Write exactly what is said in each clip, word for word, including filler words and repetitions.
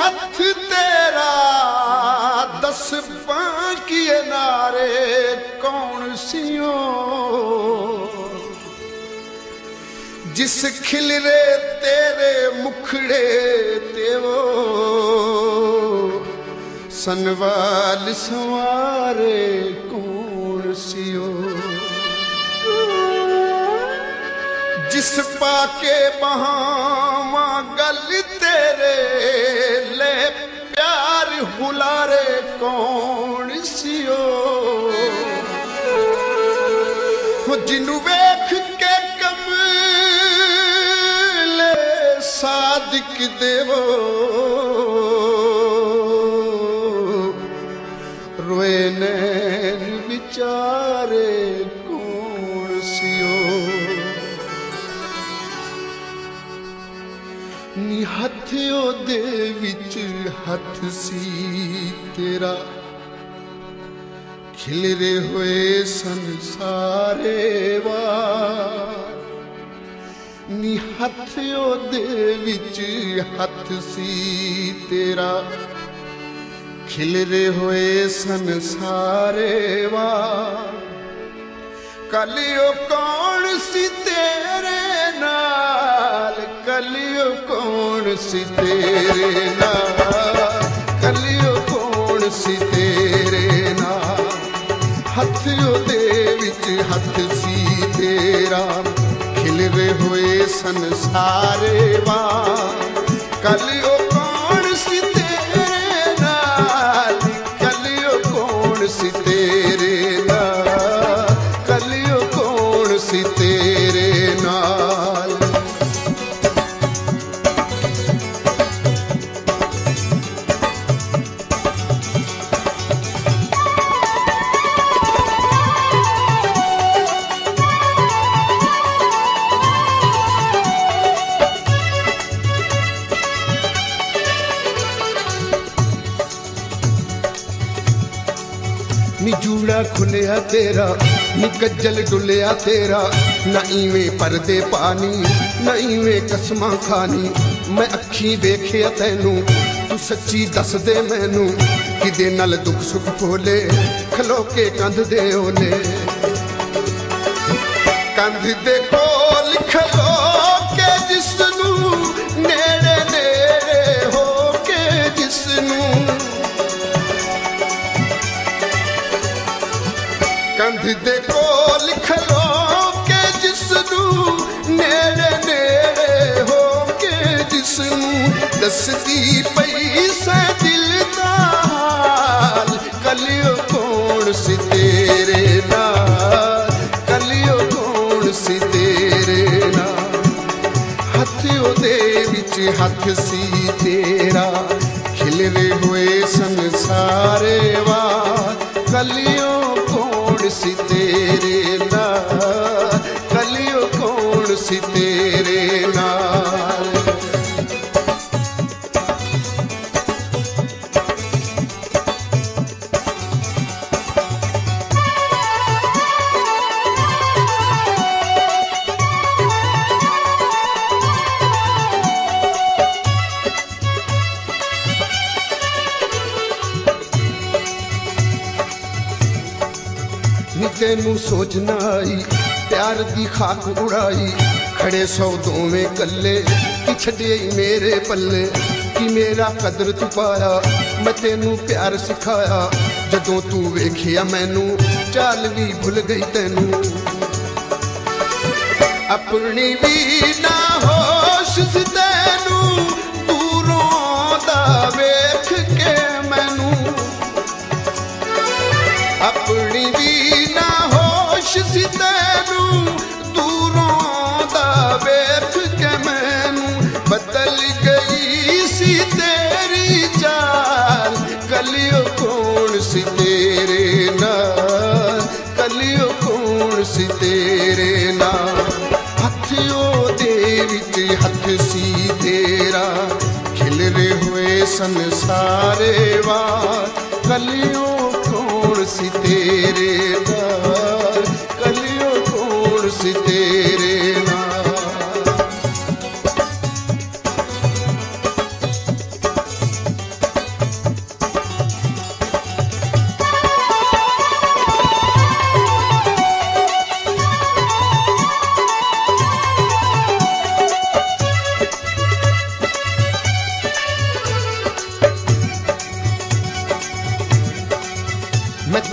हथ तेरा दस बांकिए नारे कौन सियो जिस खिलरे तेरे मुखड़े ते वो सनवाल संवारे कौन सियो जिस पाके बहावा गल तेरे ले प्यार हुलारे कौन सियो जिन्नू वेख के कमले सादिक देवो रोए नैन विचारे कौन सियो नी हथ ओदे विच हथ सी तेरा खिलरे हुए संसारे वार नी हथ ओदे विच हथ सी तेरा खिलरे हुए संसारे वार कलियो कौन सी तेरे नाल कलियो कौन सी तेरे नाल कलियो कौन सी तेरे नाल हथ ओदे विच हथ सी तेरा खिलरे हुए संसारे वार कलियो कौन सी तेरे नाल कलियो कौन सी तेरे नाल कलियो कौन सी तेरे नाल नी जूड़ा खुलिया तेरा नी कज्जल डुलिया तेरा ना इवें परदे पानी ना इवें कसमां खानी मैं अखी वेखिया तैनू तू सच्ची दस दे मैनू किदे नाल दुख सुख बोले खलो के कंध दे ओले कंध दे कोल खलो के जिसनू नेड़े नेड़े हो के जिसनू कंध दे कोल खलो के जिसनू नेड़े नेड़े हो के जिसनू दसदी पई से दिल दा हाल कलियो कौन सी तेरे नाल कलियो कौन सी तेरे नाल हथ ओदे विच हथ सी तेरा खिलरे हुए संसारे वार कलियो कौन सी तेरे नाल कलियो कौन सी तेरे नाल तेनू सोचना आई प्यार दी खाक उड़ाई खड़े सौ दोवें कल्ले कि छड़े मेरे पल्ले कि मेरा कदर तू पाया मैं तेनू प्यार सिखाया जदों तू वेखिया मैनू चाल भी भुल गई तेनू अपनी भी ना होश सी तेनू दूरों दा वेख के मैनू अपनी भी ना होश सी तेनू दूरों दा वेख के मैनू बदल गई सी तेरी चाल कलियो कौन सी तेरे नाल कलियो कौन सी तेरे नाल हथ ओदे विच हथ सी तेरा खिलरे हुए संसारे वार कलियो कौन सी तेरे नाल कलियो कौन सी तेरे नाल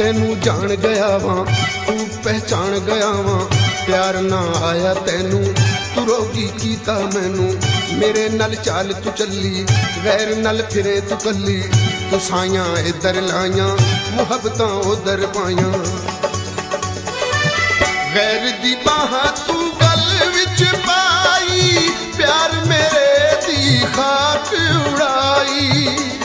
तैनू जान गया वां तू पहचान गया वां प्यार ना आया तैनू तू रोगी कीता मैनू मेरे नल चाल तू चली गैर नल फिरे तू कली तू साइयां इधर लाइयां मुहब्बतां उधर पाइयां गैर दी बाहां तू गल विच पाई प्यार मेरे दी खाक उड़ाई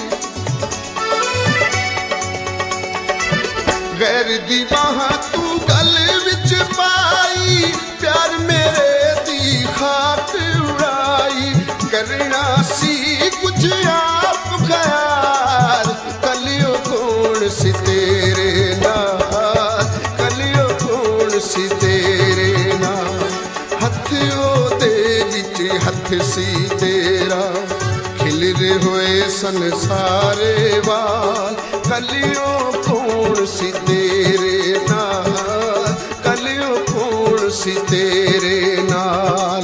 गैर दी बाहां तू गल विच पाई प्यार मेरे दी खाक उड़ाई करना सी कुछ आप ख्याल कलियो कौन सी तेरे नाल कलियो कौन सी तेरे नाल हथ ओदे विच हथ सी तेरा खिलरे होए सन सारे वाल कलियो कौन सी तेरे नाल कलियो कौन सी तेरे नाल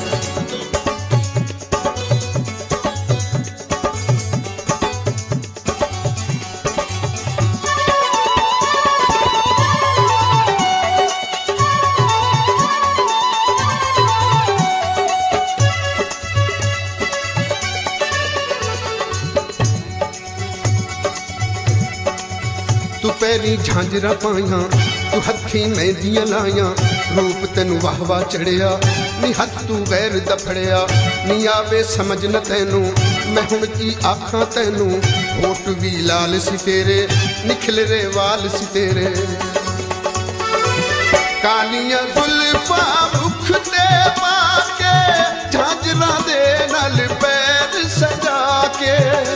तू पैरी झांजरा पाइया तू हथी मेहंदियां लाइया रूप तेनू वाह वाह चढ़िया नी हथ तू गैर दफड़िया नी आवे समझ न तैनू मैं हुण की आखां तैनू होठ भी लाल सी तेरे निखलरे वाल सी तेरे कालियां जुल्फा मुख ते पाके झांजरा दे नाल पैर सजा के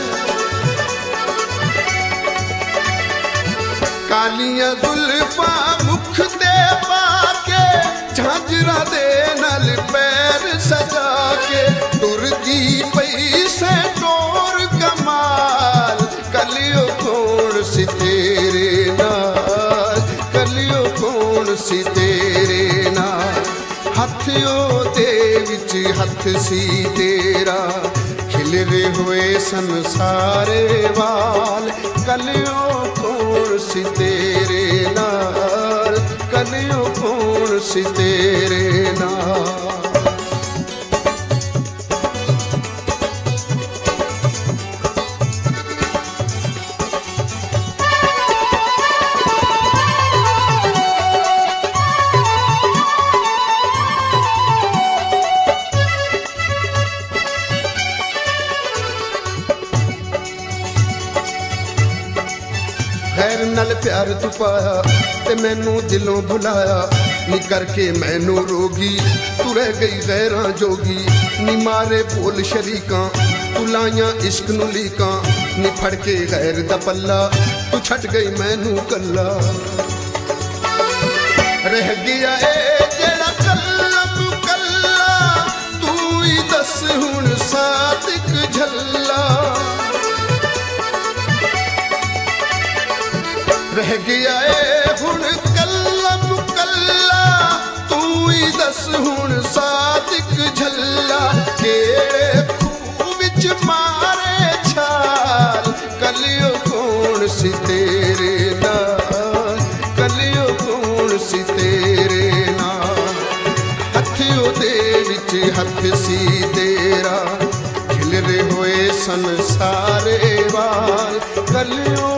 कालियां जुल्फा मुख दे पाके झांजरा दे नाल पैर सजा के टुरदी पई से टोर कमाल कलियो कौन सी तेरे नाल कलियो कौन सी तेरे नाल हथ ओदे विच हथ सी तेरा खिलरे हुए सन सारे वाल कलियो कौन सी तेरे नाल कलियो कौन सी तेरे नाल खैर नल प्यार तू पाया ते मैनू दिलों बुलाया नी करके मैनू रोगी तू रह गई गैरां जोगी नी मारे बोल शरीकां तू लाइयां इश्क नू लीकां नी फड़ के गैर दा पल्ला तू छट गई मैनू कल्ला रह गया ए जेड़ा कल्लम कल्ला तू ही दस हुण सादिक झल्ला रह गया ए हुण कल्लम कल्ला तू ही दस हुण सादिक झल्ला केड़े खूह विच मारे छाल कलियो कौन सी तेरे नाल कलियो कौन सी तेरे नाल हथ ओदे विच हथ सी तेरा खिलरे होए सन सारे वाल कलियो